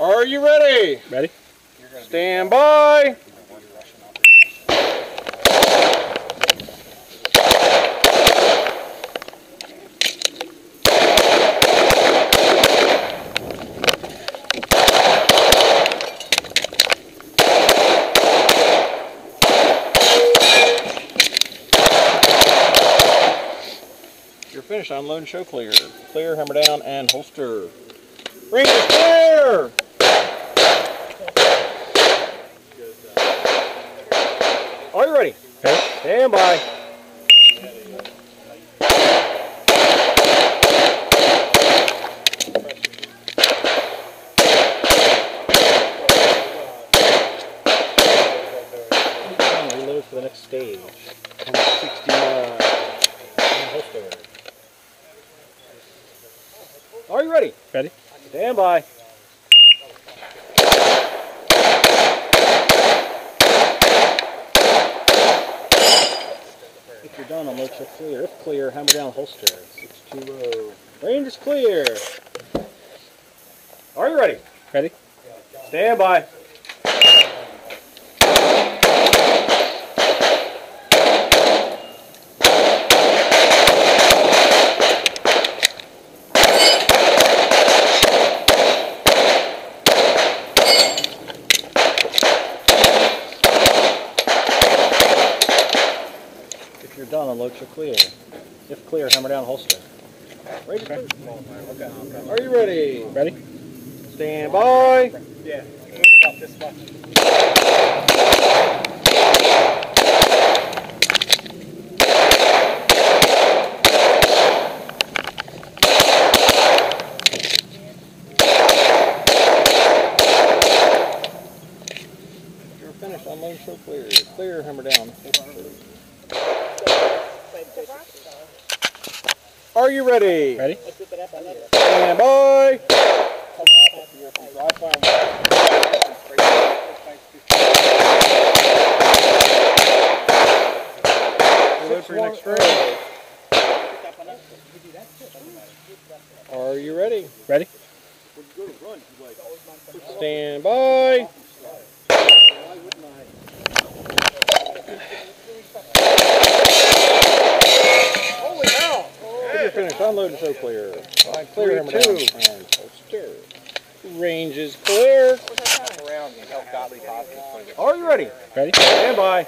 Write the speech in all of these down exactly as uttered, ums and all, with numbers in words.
Are you ready? Ready? Stand by. You're finished. Unload and show clear. Clear, hammer down, and holster. Ring is clear! Are you ready? Okay. Stand by. Reload for the next stage. sixty-nine. And holster. Are you ready? Ready? Stand by. If you're done, unload check clear. If clear, hammer down holster. six two zero. Range is clear. Are you ready? Ready? Stand by. If you're done, unload check clear. If clear, hammer down holster. Range is clear. Are you ready? Ready? Stand by. Yeah, about this much. You're finished. Unload and show clear. Clear, hammer down. Are you ready? Ready? Stand by. Reload for your next round. Are you ready? Ready? Stand by. Holy hell! You're finished. Unload and show clear. Line clear, hammer down, and holster. Range is clear. Are you ready? Ready? Stand by.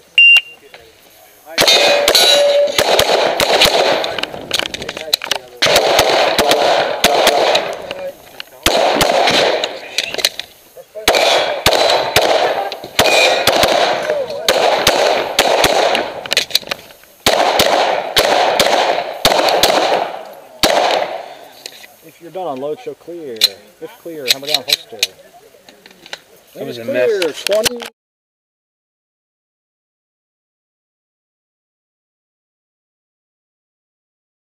If you're done, unload show clear. If clear, hammer down holster. That was a clear. mess. twenty.